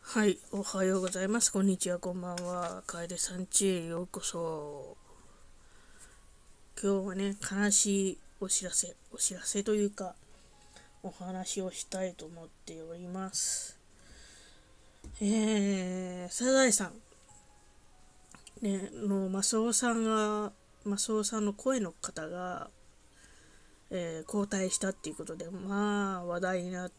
はい、おはようございます。こんにちは、こんばんは。楓さんちへようこそ。今日はね、悲しいお知らせというか、お話をしたいと思っております。サザエさん、ね、マスオさんの声の方が、交代したっていうことで、まあ、話題になって、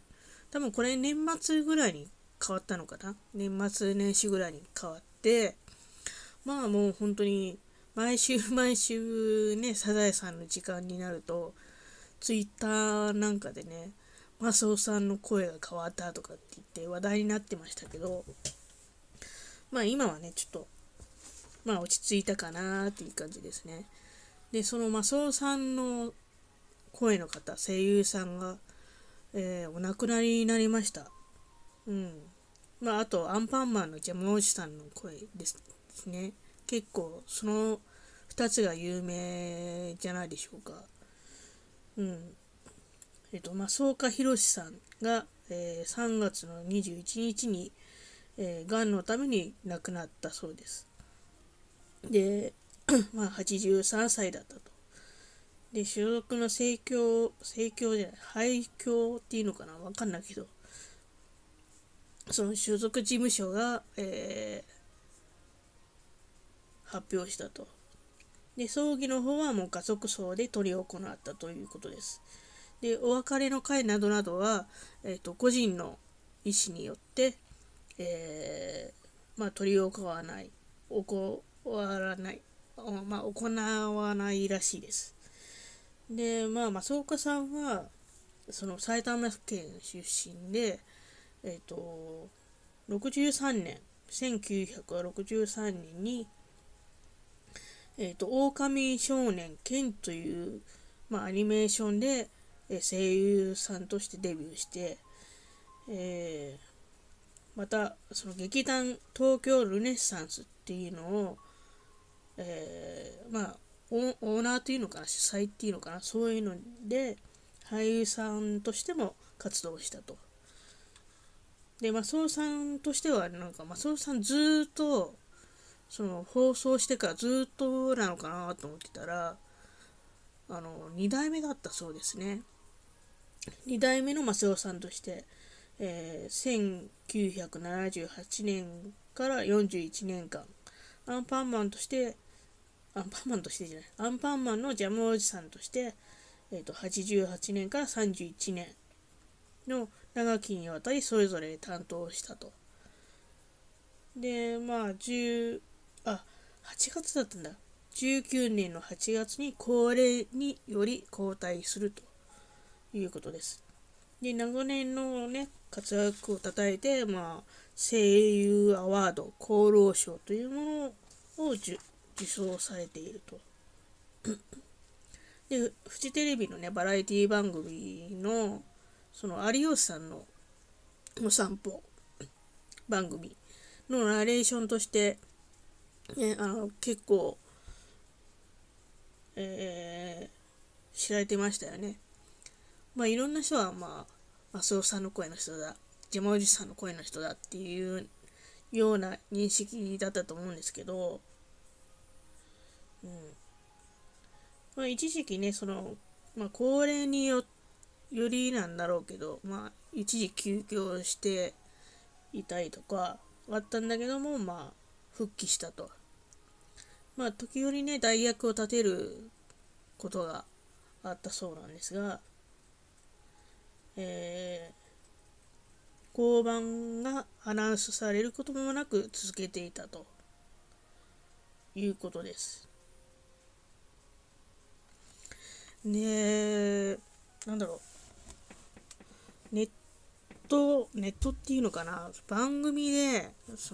多分これ年末ぐらいに変わったのかな。年末年始ぐらいに変わって、まあもう本当に毎週毎週ね、サザエさんの時間になると、ツイッターなんかでね、マスオさんの声が変わったとかって言って話題になってましたけど、まあ今はね、ちょっと、まあ落ち着いたかなっていう感じですね。で、そのマスオさんの声の方、声優さんが、お亡くなりになりました。うん。まああと、アンパンマンのジャムおじさんの声ですね。結構、その2つが有名じゃないでしょうか。うん。増岡宏さんが、3月の21日に、がんのために亡くなったそうです。で、まあ、83歳だったと。で、所属の生協じゃない、廃協っていうのかなわかんないけど、その所属事務所が、発表したと。で、葬儀の方はもう家族葬で執り行ったということです。で、お別れの会などなどは、個人の意思によって、まあ、執り行わない、行わない、まあ、行わないらしいです。で、まあ、増岡さんは、その埼玉県出身で、63年、1963年に、狼少年ケンという、まあ、アニメーションで、声優さんとしてデビューして、えまたその劇団東京ルネッサンスっていうのを、まあオーナーというのかな、主催っていうのかな、そういうので俳優さんとしても活動したと。で、マスオさんとしてはなんかマスオさんずっとその放送してからずっとなのかなと思ってたら、2代目だったそうですね。2代目のマスオさんとして、1978年から41年間アンパンマンとしてアンパンマンとしてじゃないアンパンマンのジャムおじさんとして、88年から31年の長きにわたりそれぞれ担当したと。で、まあ8月だったんだ。19年の8月に高齢により交代するということです。で、長年のね、活躍をたたえて、まあ、声優アワード、功労賞というものを受賞されていると。で、フジテレビのね、バラエティ番組の、その有吉さんのお散歩番組のナレーションとして、ね、結構、知られてましたよね。まあ、いろんな人は、まあ、マスオさんの声の人だ、ジャムおじさんの声の人だっていうような認識だったと思うんですけど、うん。まあ、一時期ね、まあ、高齢によりなんだろうけど、まあ、一時休業していたりとかあったんだけども、まあ、復帰したと。まあ、時折ね、代役を立てることがあったそうなんですが、え降板がアナウンスされることもなく続けていたということです。で、なんだろう、ネットっていうのかな、番組で、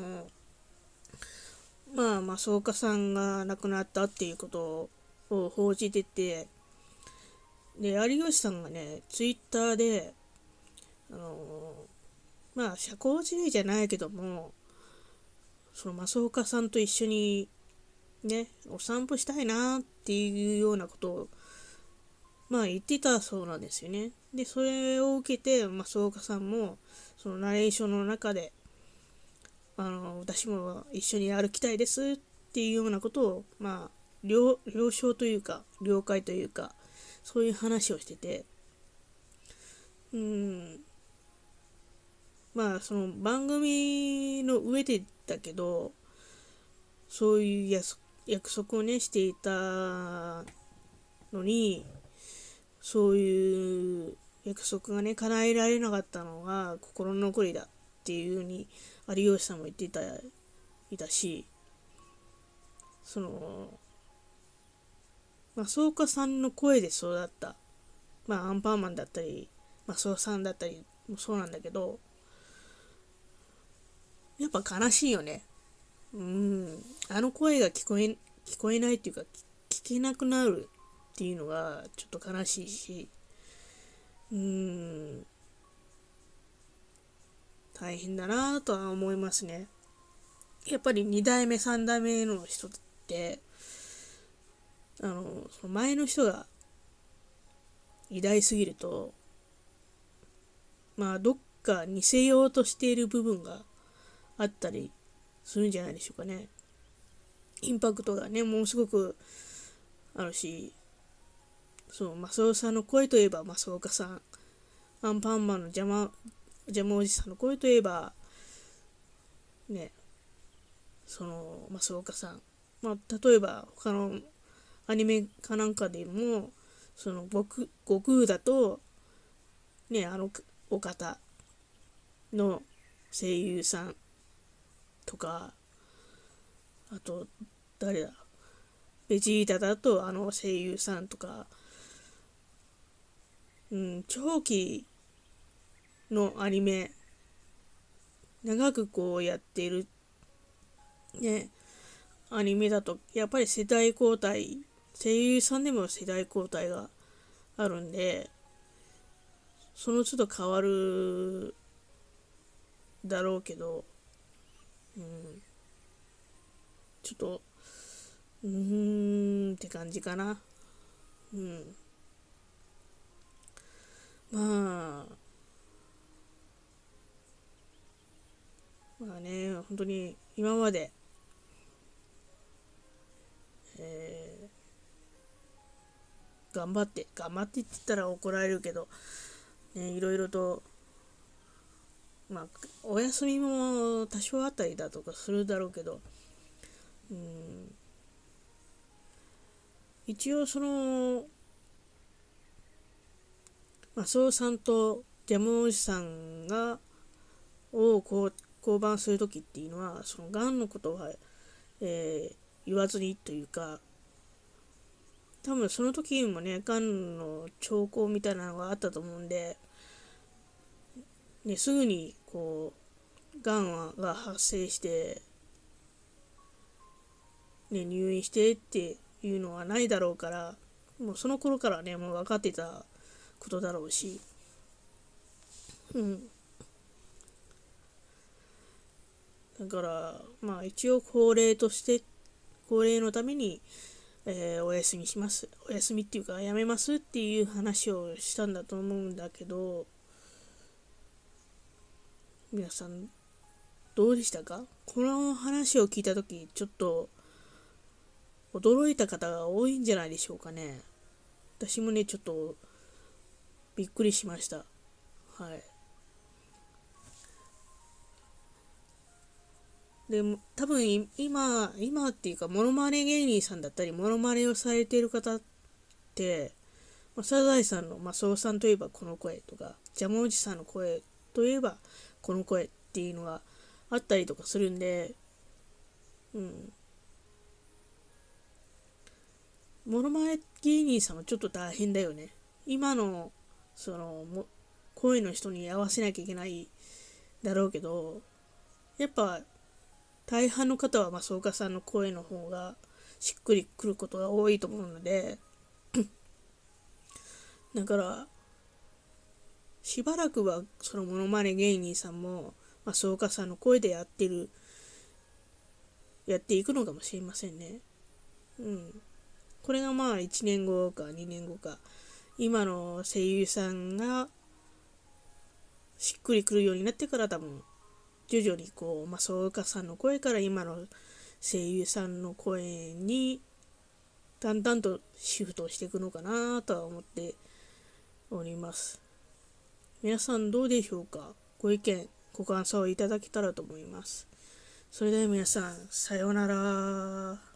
まあ、増岡さんが亡くなったっていうことを報じてて、で、有吉さんがね、ツイッターで、あのまあ、社交辞令じゃないけども、その増岡さんと一緒にね、お散歩したいなっていうようなことを、まあ言ってたそうなんですよね。で、それを受けて、増岡さんも、そのナレーションの中で、 私も一緒に歩きたいですっていうようなことを、了承というか、了解というか、そういう話をしてて、その番組の上でだけど、そういう約束をね、していたのに、そういう約束がね、叶えられなかったのが心残りだっていうふうに有吉さんも言っていたし、その、増岡さんの声で育った、アンパンマンだったり、増尾さんだったりもそうなんだけど、やっぱ悲しいよね。あの声が聞こえないっていうか、聞けなくなるっていうのがちょっと悲しいし、大変だなとは思いますね。やっぱり2代目3代目の人ってその前の人が偉大すぎると、どっか似せようとしている部分があったりするんじゃないでしょうかね。インパクトがね、ものすごくあるし、増尾さんの声といえば増岡さん、アンパンマンのジャムおじさんの声といえばね、増岡さん、例えば他のアニメかなんかでも、悟空だとね、お方の声優さんとか、あと誰だ、ベジータだと声優さんとか、長期のアニメ長くこうやっているね、アニメだとやっぱり世代交代、声優さんでも世代交代があるんで、その都度変わるだろうけど、ちょっとって感じかな。まあ本当に今まで、頑張ってって言ったら怒られるけど、いろいろと、お休みも多少あったりだとかするだろうけど、一応増尾さんとジャムおじさんを降板するときっていうのは、そのがんのことは、言わずにというか、多分その時もね、がんの兆候みたいなのがあったと思うんで、すぐにがんが発生して、入院してっていうのはないだろうから、もうその頃からね、もう分かってたことだろうし、だから一応恒例のために、お休みします、お休みっていうかやめますっていう話をしたんだと思うんだけど、皆さんどうでしたか？この話を聞いた時ちょっと驚いた方が多いんじゃないでしょうかね。私もねちょっとびっくりしました。はい。でも多分今っていうか、モノマネ芸人さんだったりモノマネをされている方って、サザエさんのマスオさんといえばこの声とか、ジャムおじさんの声といえばこの声っていうのがあったりとかするんで、モノマネ芸人さんはちょっと大変だよね。今の声の人に合わせなきゃいけないだろうけど、やっぱ大半の方は増岡さんの声の方がしっくりくることが多いと思うので、だからしばらくはそのモノマネ芸人さんも増岡さんの声でやっていくのかもしれませんね。これが1年後か2年後か、今の声優さんがしっくりくるようになってから多分徐々にこう増岡さんの声から今の声優さんの声にだんだんとシフトしていくのかなとは思っております。皆さんどうでしょうか。ご意見ご感想をいただけたらと思います。それでは皆さんさようなら。